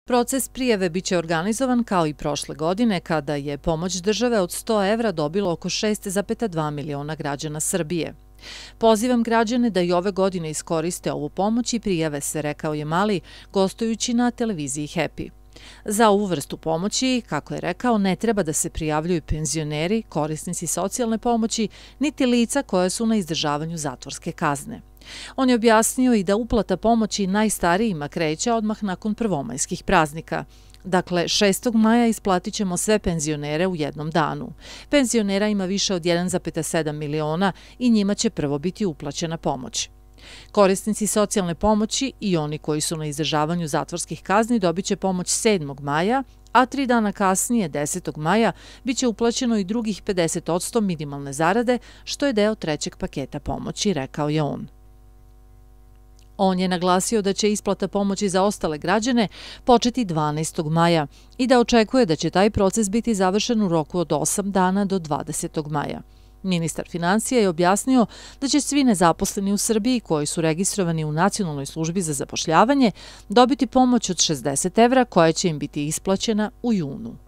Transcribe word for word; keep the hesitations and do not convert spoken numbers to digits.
Proces prijave biće organizovan kao i prošle godine kada je pomoć države od sto evra dobilo oko šest zarez dva miliona građana Srbije. Pozivam građane da i ove godine iskoriste ovu pomoć i prijave se, rekao je Mali, gostujući na televiziji Happy. Za ovu vrstu pomoći, kako je rekao, ne treba da se prijavljuju penzioneri, korisnici socijalne pomoći, niti lica koja su na izdržavanju zatvorske kazne. On je objasnio i da uplata pomoći najstarijima kreće odmah nakon prvomajskih praznika. Dakle, šestog maja isplatit ćemo sve penzionere u jednom danu. Penzionera ima više od jedan zarez sedam miliona i njima će prvo biti uplaćena pomoć. Korisnici socijalne pomoći i oni koji su na izdržavanju zatvorskih kazni dobit će pomoć sedmog maja, a tri dana kasnije, desetog maja, bit će uplaćeno i drugih pedeset posto minimalne zarade, što je deo trećeg paketa pomoći, rekao je on. On je naglasio da će isplata pomoći za ostale građane početi dvanaestog maja i da očekuje da će taj proces biti završen u roku od osam dana do dvadesetog maja. Ministar finansija je objasnio da će svi nezaposleni u Srbiji koji su registrovani u Nacionalnoj službi za zapošljavanje dobiti pomoć od šezdeset evra koja će im biti isplaćena u junu.